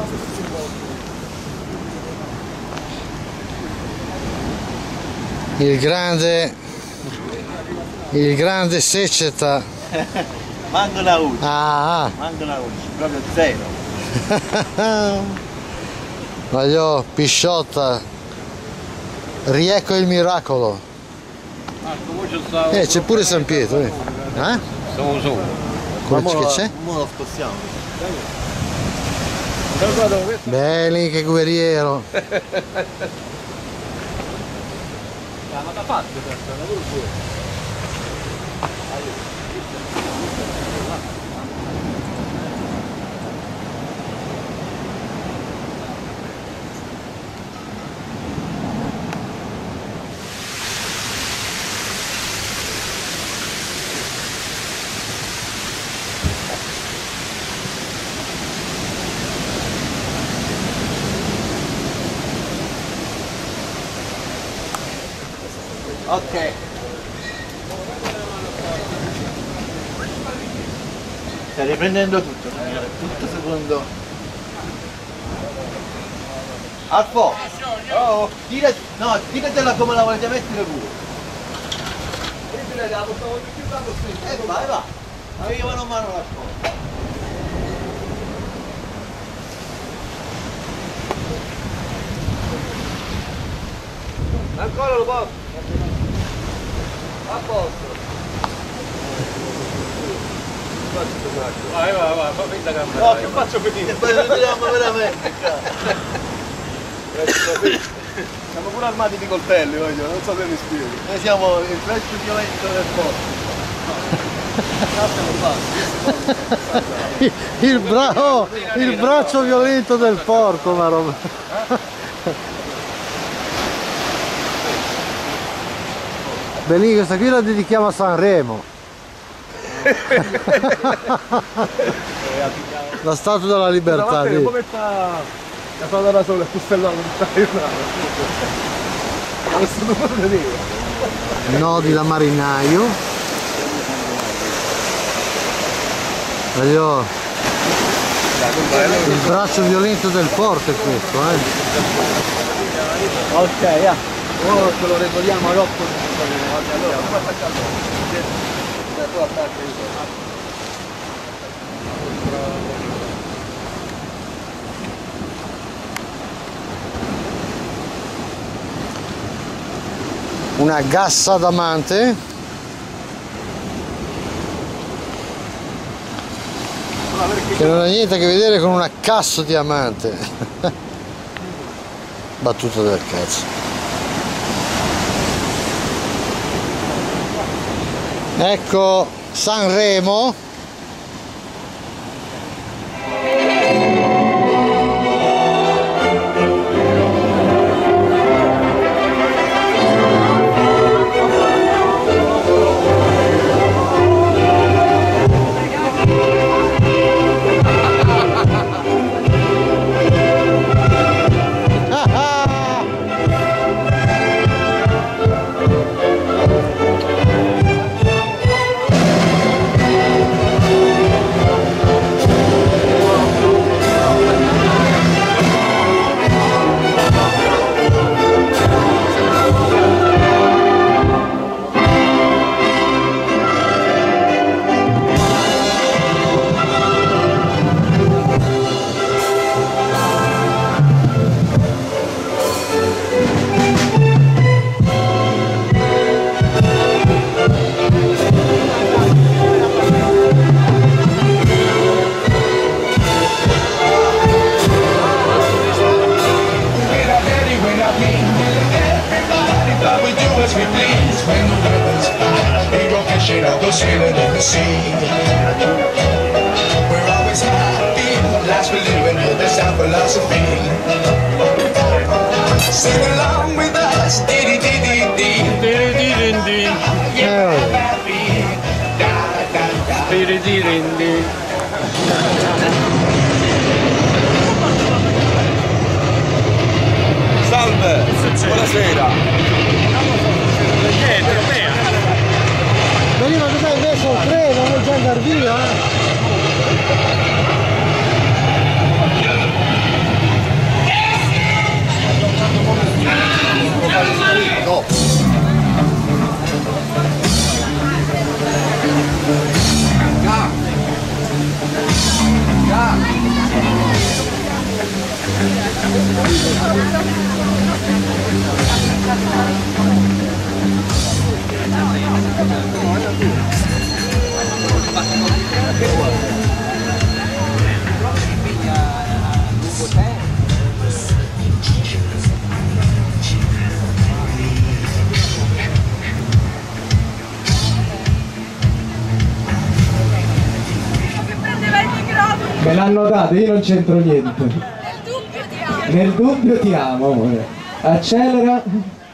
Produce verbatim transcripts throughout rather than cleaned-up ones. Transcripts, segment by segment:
Il grande, il grande Seceta. Manco la ucci. Ah, Manco la ucci, proprio zero. ma io Pisciotta, riecco il miracolo. Eh, c'è pure San Pietro, eh? Eh? Siamo solo. Come che c'è? Mo lo spostiamo. Belli, che guerriero. Ma da parte questo, lavoro pure. Ok. Stai riprendendo tutto, signore, tutto secondo. Alfo! Oh, tira, no, tiratela come la volete mettere pure. Ecco, vai, va. Ma io mano a mano la scuola. Ancora lo posso? A posto. Vai, vai, vai, fa finta che No, che faccio finire? E poi vediamo veramente qua. Siamo pure armati di coltelli, voglio, non so se mi spiego. Noi siamo il braccio violento del porto. Il, bra oh, il braccio violento del porco, ma roba. Bellì, questa qui la dedichiamo a Sanremo. La statua della libertà. Lì. Come sta la strada da sole, pustellata tutta giornata. Questo non lo vedere. Nodi da marinaio. Voglio... Il braccio violento del porto è questo, eh. Ok, ah. Oh, ce lo regoliamo a rotto. Allora, poi facciamo. Da tua parte io. Una gassa d'amante. Che non ha niente a che vedere con una cassa diamante. Battuta del cazzo. Ecco Sanremo. Sailing in the sea. We're always happy, last we live in that's our philosophy. Sing along with us, dee dee dee dee dee dee dee dee dee dee dee. Salve, buonasera. Veniva dove hai messo il treno, vuoi già andare via? Me l'hanno dato, io non c'entro niente. Nel dubbio ti amo, amore. Accelera.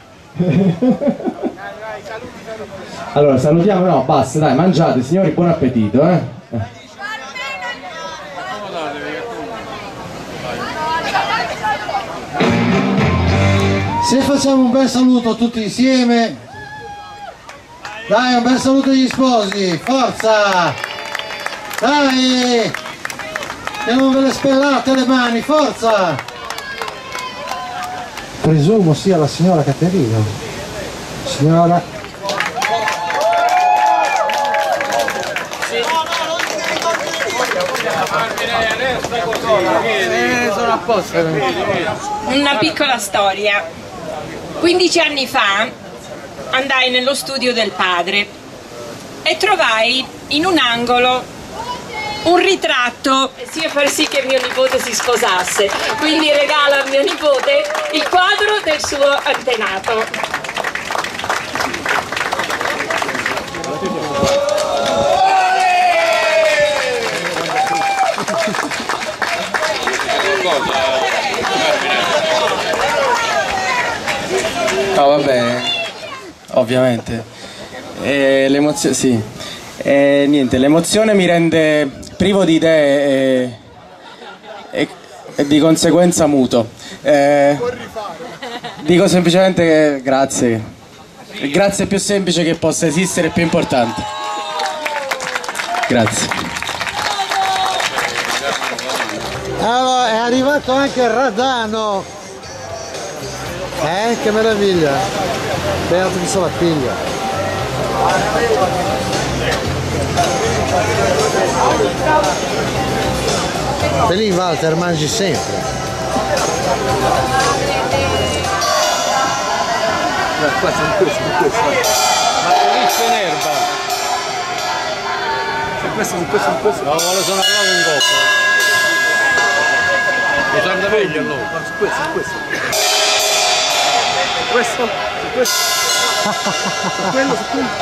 Allora, salutiamo, no, basta, dai, mangiate, signori, buon appetito, eh. Se facciamo un bel saluto tutti insieme, dai, un bel saluto agli sposi, forza, dai, che non ve le spellate le mani, forza. Presumo sia la signora Caterina. Signora. Eh, sono a posto. Una piccola storia. quindici anni fa andai nello studio del padre e trovai in un angolo un ritratto sia far sì che mio nipote si sposasse, quindi regalo a mio nipote il quadro del suo antenato. No, vabbè, ovviamente. Eh, l'emozione, sì. Eh, niente, l'emozione mi rende privo di idee e, e, e di conseguenza muto. Eh, dico semplicemente che grazie. Il grazie più semplice che possa esistere e più importante. Grazie. Allora, è arrivato anche il Radano. Eh, che meraviglia. Beato che se la piglia. E lì Walter mangi sempre. Qua sono questo, questo. Ma finisce in erba. Se questo, su questo, su questo. No, vuole suonare un coppo. Mi sembra meglio allora. Ma su questo, su questo. Questo, su questo. Su quello, su quello.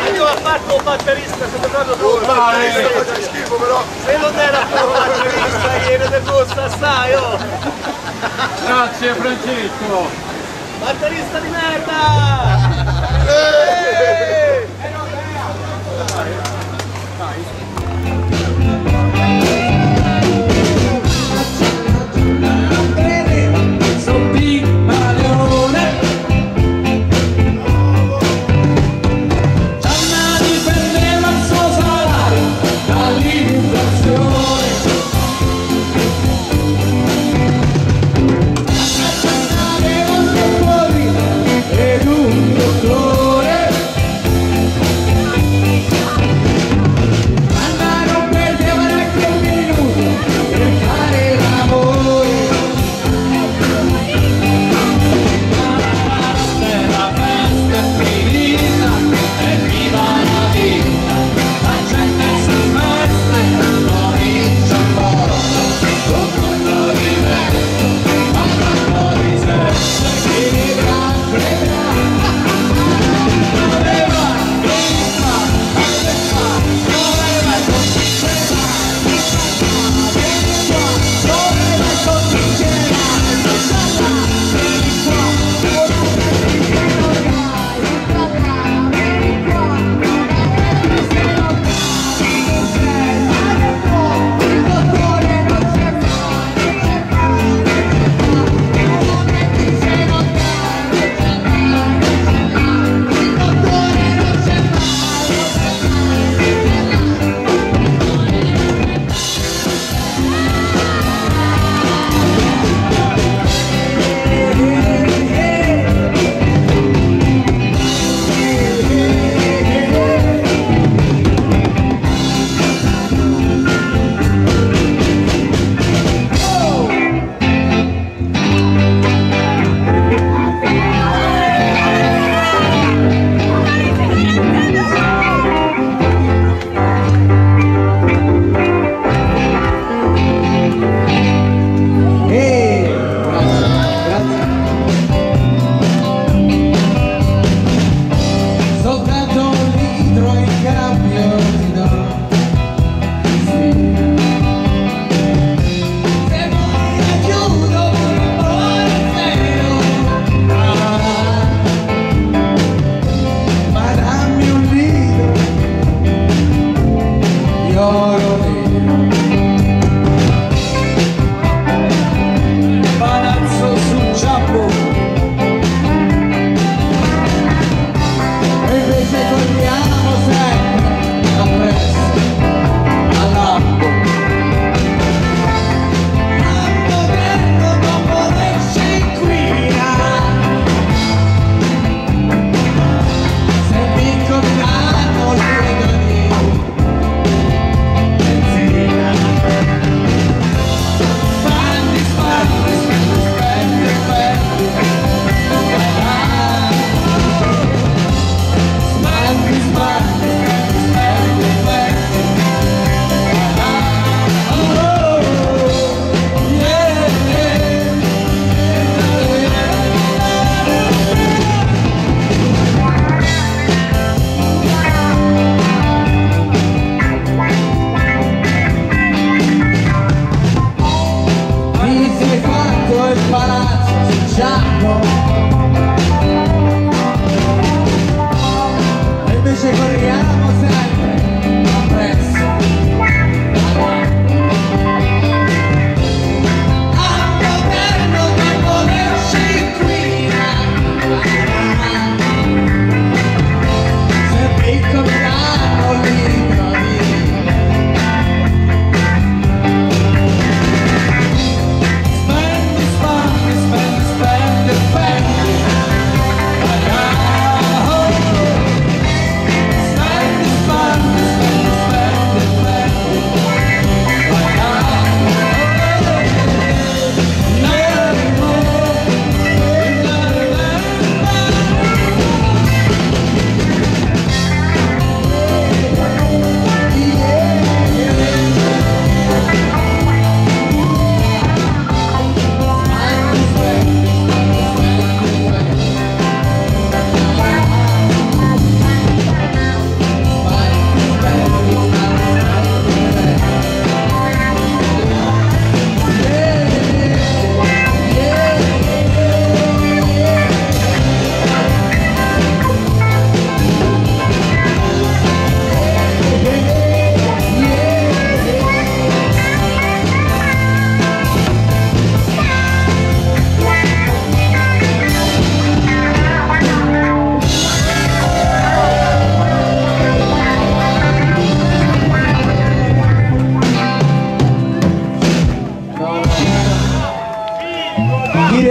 io ho fatto un batterista, sono proprio tu. Dai, faccio schifo però. Se non era un batterista ieri del gusto assai, oh. Grazie Francesco. Batterista di merda! Eeeh! ed un dottore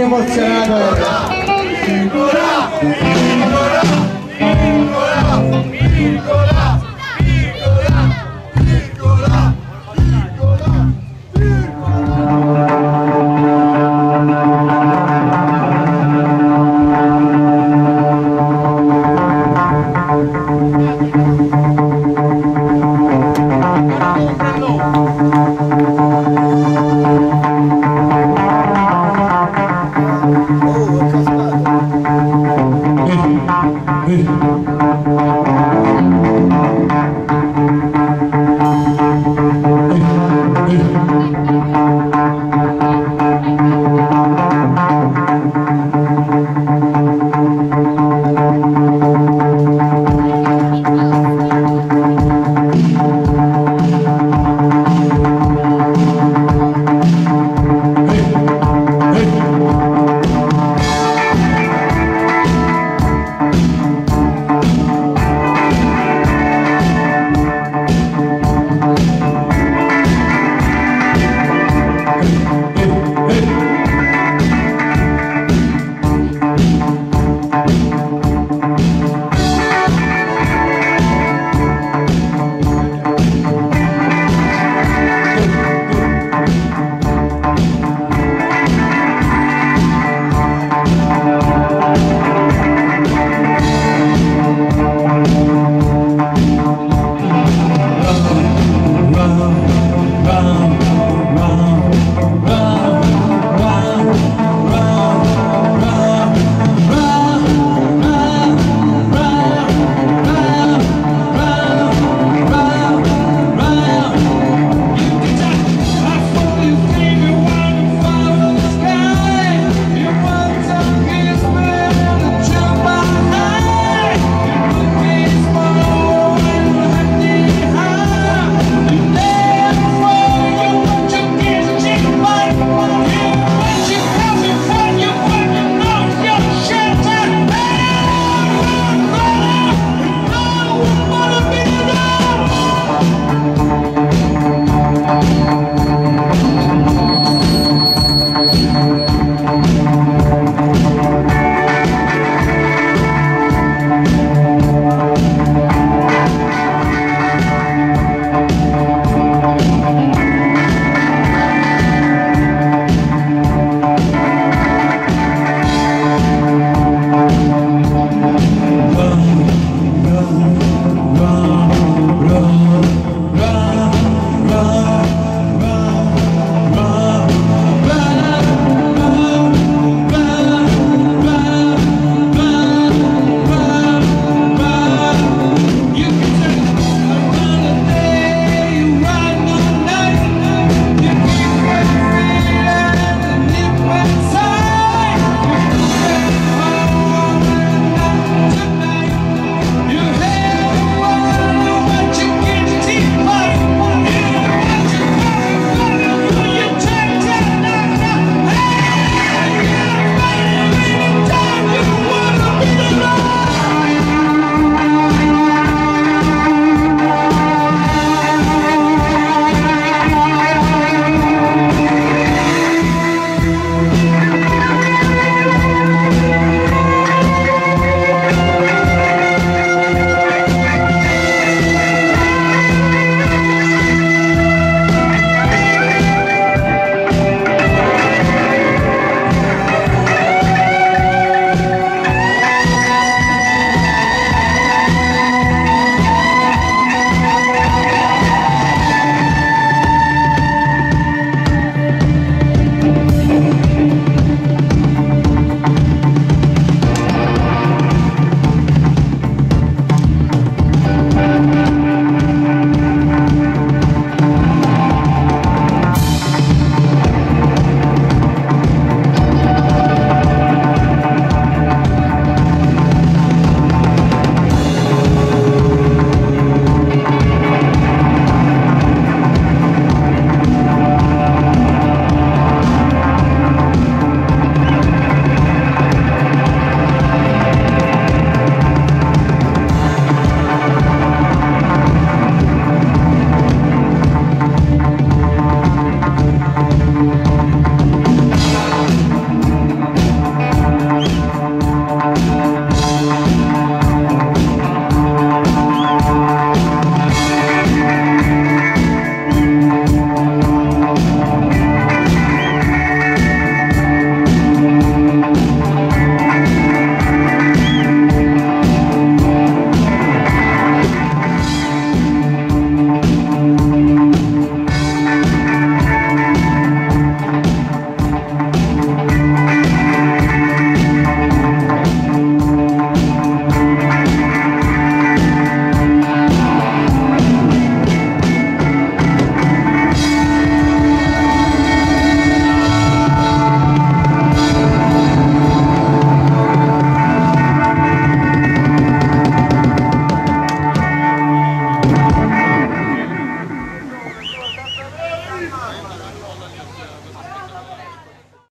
emozionato. Piccola, piccola, piccola, piccola, piccola, piccola, piccola.